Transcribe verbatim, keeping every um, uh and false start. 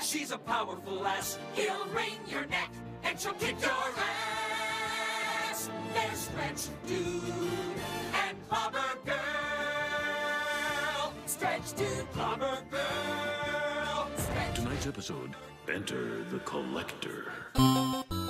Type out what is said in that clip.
She's a powerful lass. He'll wring your neck, and she'll kick your ass. There's Stretch Dude and Clobber Girl. Stretch Dude, Clobber Girl. Stretch. Tonight's episode, Enter the Collector.